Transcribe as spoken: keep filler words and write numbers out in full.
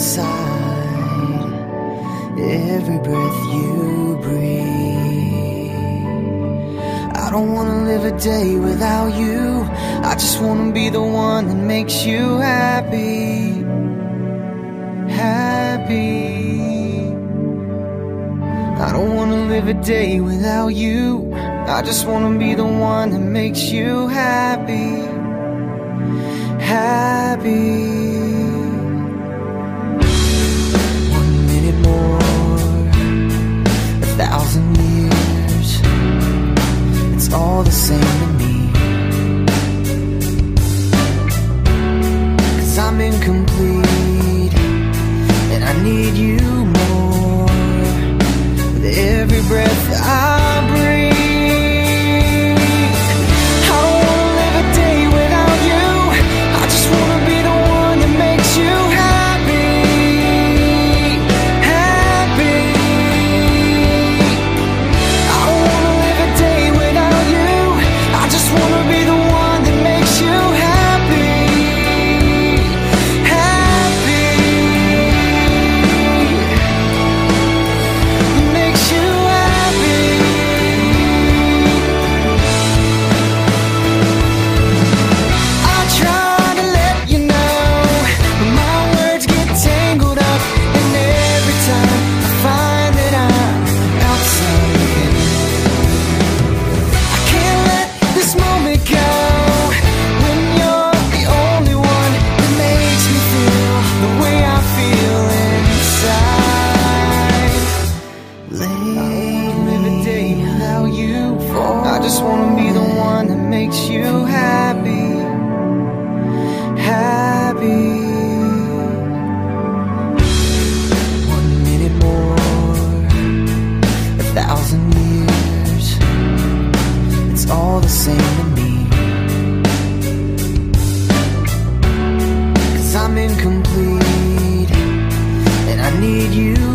inside every breath you breathe. I don't wanna live a day without you. I just wanna be the one that makes you happy. Happy. I don't wanna live a day without you. I just wanna be the one that makes you happy. Happy. One minute more, a thousand years, it's all the same to me. 'Cause I'm incomplete and I need you more with every breath I breathe. I don't wanna live a day without you. I just wanna be the one that makes you happy. Happy. I don't wanna live a day without you. I just wanna be the one that makes you happy. Happy. Makes you happy. I try to let you know, but my words get tangled up, and every time I find that I'm outside again. I can't let this moment go when you're the only one that makes me feel the way I feel inside. Late, live a day without you. I just wanna be the one that makes you happy. Happy. One minute more, a thousand years, it's all the same to me. 'Cause I'm incomplete and I need you